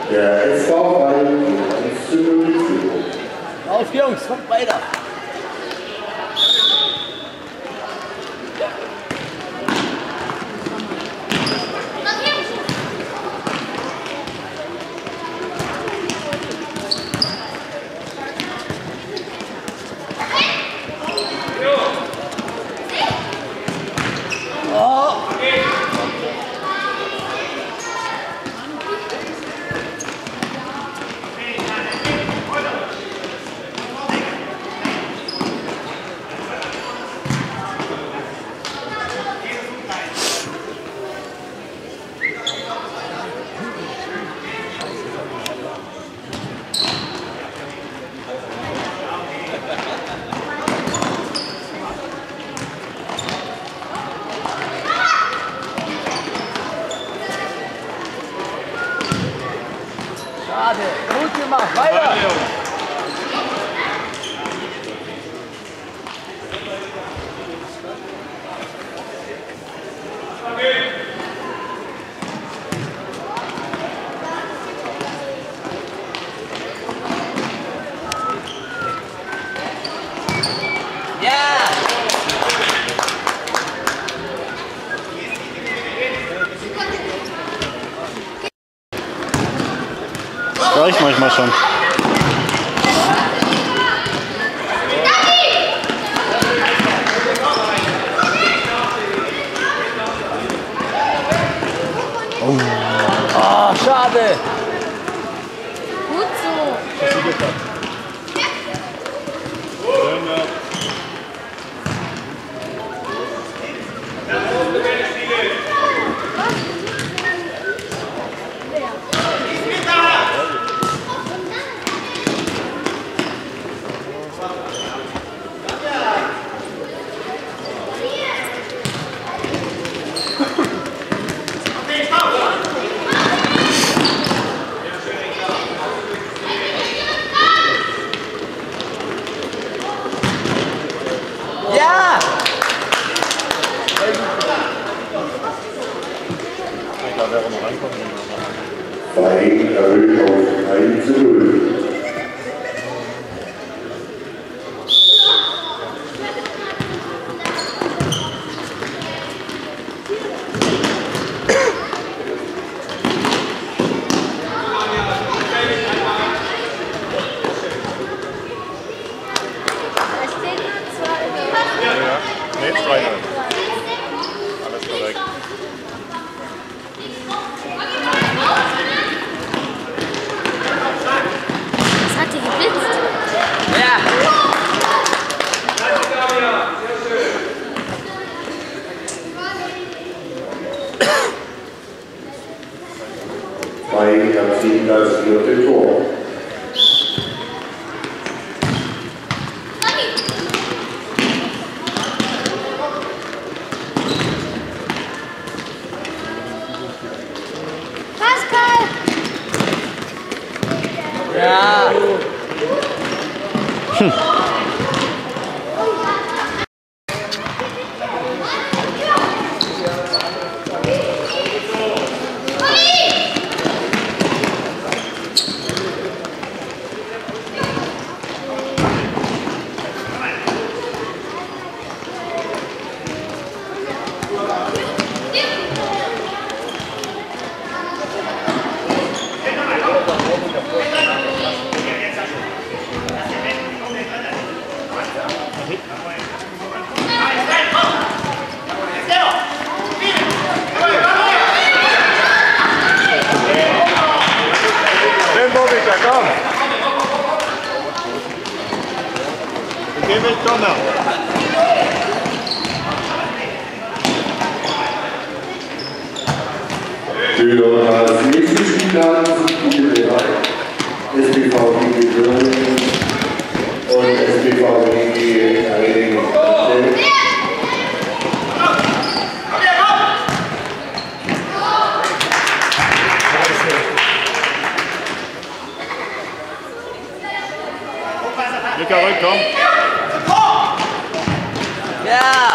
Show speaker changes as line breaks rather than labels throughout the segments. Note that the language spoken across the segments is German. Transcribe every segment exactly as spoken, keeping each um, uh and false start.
Der S V Bayern eins zu null.
Auf Jungs, kommt weiter! Schade, gut gemacht, weiter!
Reicht manchmal schon.
Oh, oh schade!
Gut so!
Bayern erhöht auf eins zu null. Bayern erzielt das vierte Tor.
Pascal!
Ja!
Hm.
Komm! Geh mit, komm noch!
Für das nächste Spiel haben sich die bereit. S B V gegen Göttingen und S B V gegen Redingen.
Luca, rück, komm!
Ja!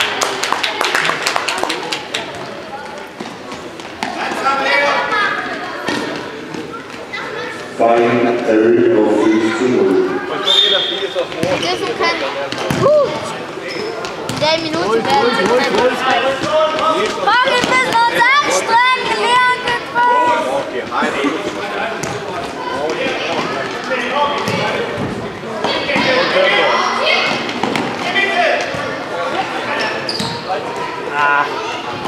Fein erhöht auf fünf zu null.
Wir dürfen kein... Gut! In der Minute werden wir kein... Boah, wir müssen uns anstrengen! Leon wird voll!
Ah.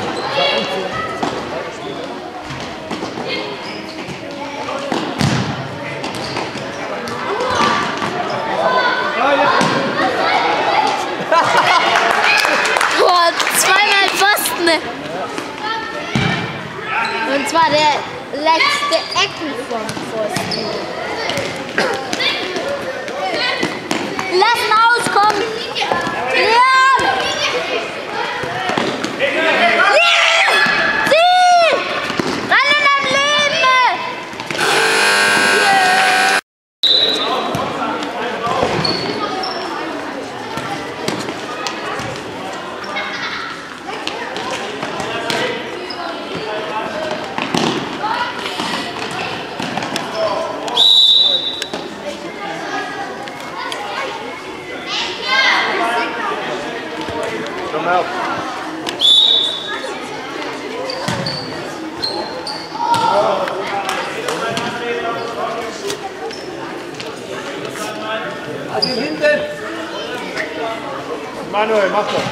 Boah, zweimal Pfosten! Und zwar der letzte Ecken vom Pfosten. Lass ihn auskommen! Leon! Leon! Zieh! Ran in dein Leben!
Come out.
Also hinten.
Manuel, mach das.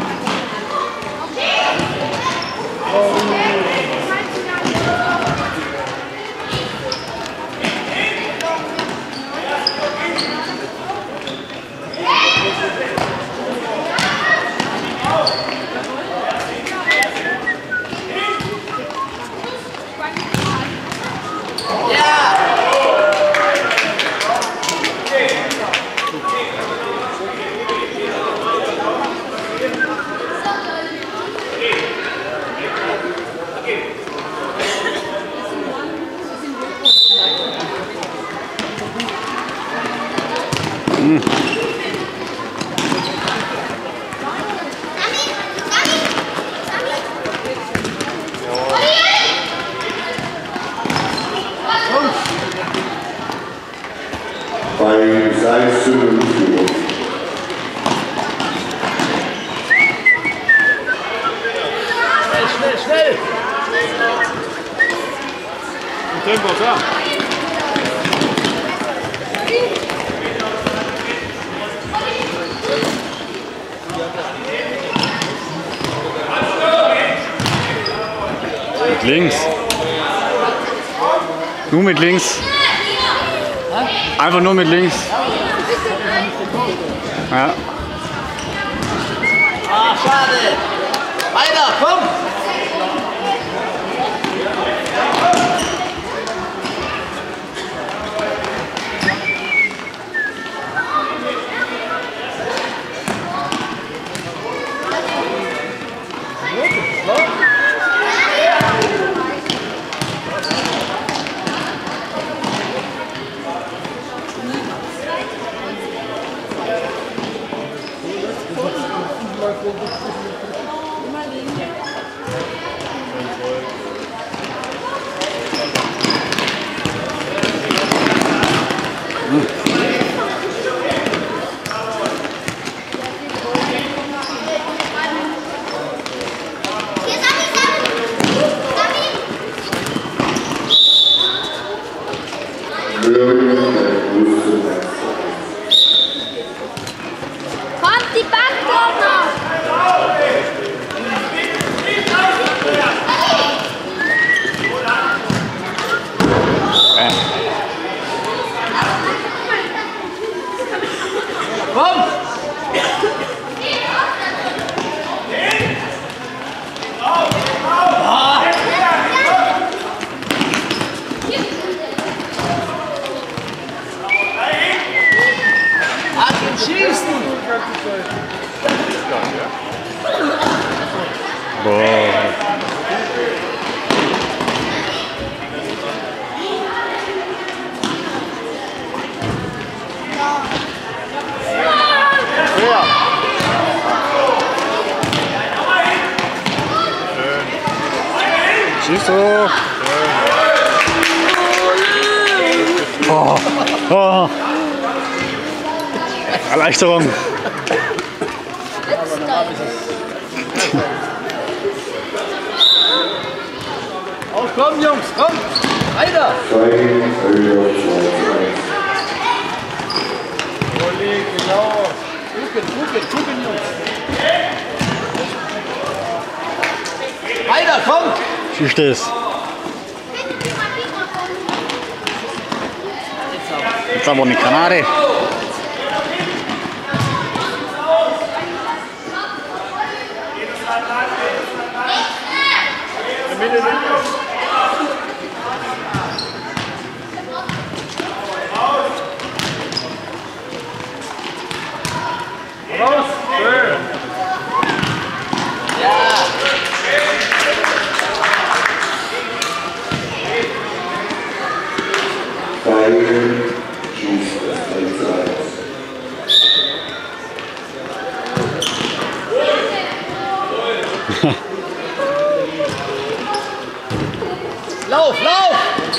Bei sechs zu null Führung.
Schnell, schnell, schnell!
Tempo, ja.
Mit links. Nur mit links. Einfach nur mit links. Ja.
Ah, schade! Weiter, komm!
Kommt die Backburger!
Komm! Schießen!
Boah.
Ja.
Schieß hoch.
Schön.
Oh. Oh. Erleichterung.
Oh, komm, Jungs, komm! Weiter!
Olli, genau.
Gucken, gucken, gucken, Jungs! Weiter, komm!
Schießt es. Jetzt aber eine Granate.
Raus! Schön!
Beide schießt das eins zu eins.
Lauf, lauf!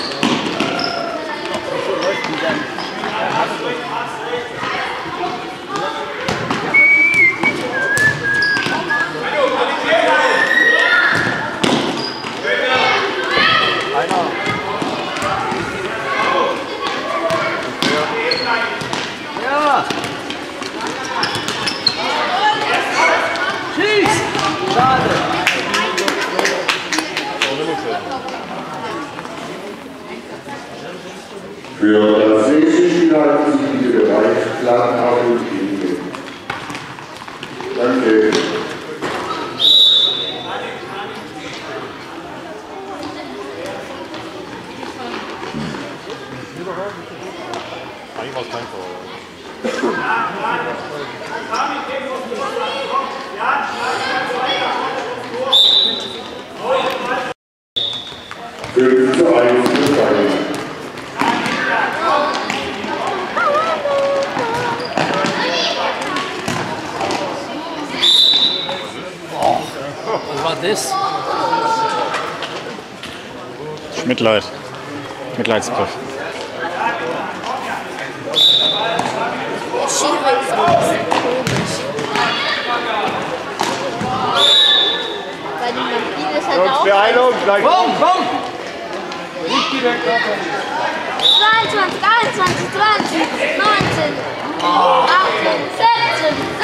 Ja! Schieß! Schade!
Für das nächste Spiel halten Sie bitte bereit, Klagenhafen und Kiel. Danke.
Eigentlich war es kein Tor.
fünf zu eins für Bayern.
Was war das?
Mitleid. Mitleidsgriff.
Der Schiri ist ein bisschen komisch. Bei den Maschinen ist halt
Jungs,
auch
Beeilung, gleich.
Komm, komm!
Nicht direkt davon.
zweiundzwanzig, einundzwanzig, zwanzig, neunzehn, achtzehn, siebzehn,